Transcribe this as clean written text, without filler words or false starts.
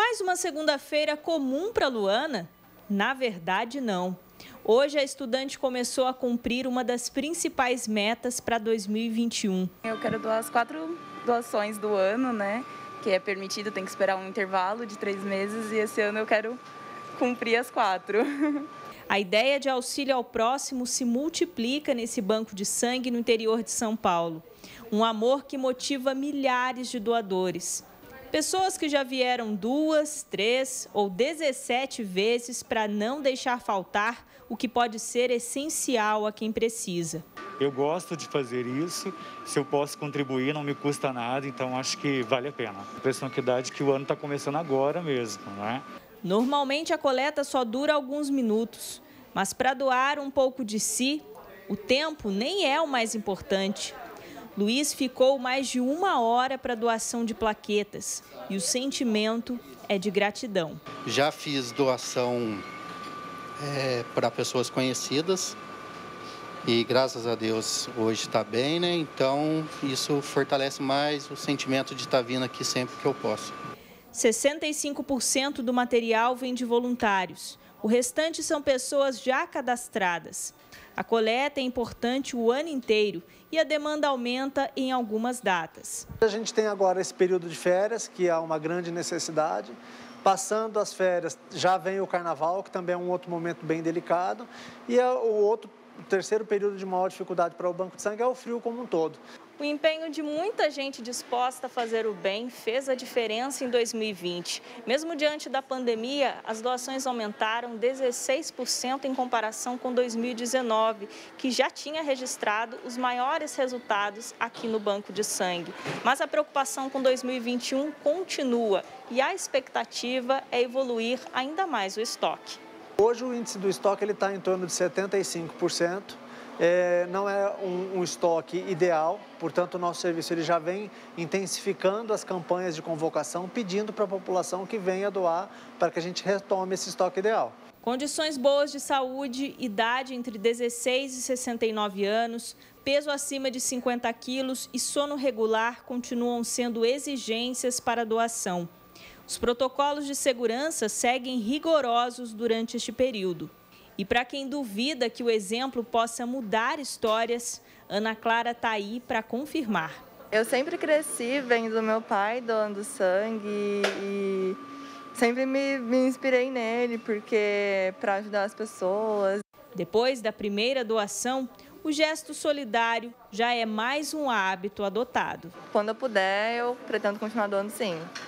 Mais uma segunda-feira comum para Luana? Na verdade, não. Hoje, a estudante começou a cumprir uma das principais metas para 2021. Eu quero doar as 4 doações do ano, né? Que é permitido, tem que esperar um intervalo de 3 meses e esse ano eu quero cumprir as 4. A ideia de auxílio ao próximo se multiplica nesse banco de sangue no interior de São Paulo. Um amor que motiva milhares de doadores. Pessoas que já vieram 2, 3 ou 17 vezes para não deixar faltar o que pode ser essencial a quem precisa. Eu gosto de fazer isso, se eu posso contribuir não me custa nada, então acho que vale a pena. A impressão que dá é que o ano está começando agora mesmo, não é? Normalmente a coleta só dura alguns minutos, mas para doar um pouco de si, o tempo nem é o mais importante. Luiz ficou mais de 1 hora para a doação de plaquetas e o sentimento é de gratidão. Já fiz doação para pessoas conhecidas e graças a Deus hoje está bem, né? Então isso fortalece mais o sentimento de estar vindo aqui sempre que eu posso. 65% do material vem de voluntários. O restante são pessoas já cadastradas. A coleta é importante o ano inteiro e a demanda aumenta em algumas datas. A gente tem agora esse período de férias, que há uma grande necessidade. Passando as férias, já vem o carnaval, que também é um outro momento bem delicado. E o terceiro período de maior dificuldade para o banco de sangue é o frio como um todo. O empenho de muita gente disposta a fazer o bem fez a diferença em 2020. Mesmo diante da pandemia, as doações aumentaram 16% em comparação com 2019, que já tinha registrado os maiores resultados aqui no Banco de Sangue. Mas a preocupação com 2021 continua e a expectativa é evoluir ainda mais o estoque. Hoje o índice do estoque está em torno de 75%. Não é um estoque ideal, portanto o nosso serviço ele já vem intensificando as campanhas de convocação, pedindo para a população que venha doar para que a gente retome esse estoque ideal. Condições boas de saúde, idade entre 16 e 69 anos, peso acima de 50 quilos e sono regular continuam sendo exigências para a doação. Os protocolos de segurança seguem rigorosos durante este período. E para quem duvida que o exemplo possa mudar histórias, Ana Clara está aí para confirmar. Eu sempre cresci vendo meu pai doando sangue e sempre me inspirei nele porque para ajudar as pessoas. Depois da primeira doação, o gesto solidário já é mais um hábito adotado. Quando eu puder, eu pretendo continuar doando sim.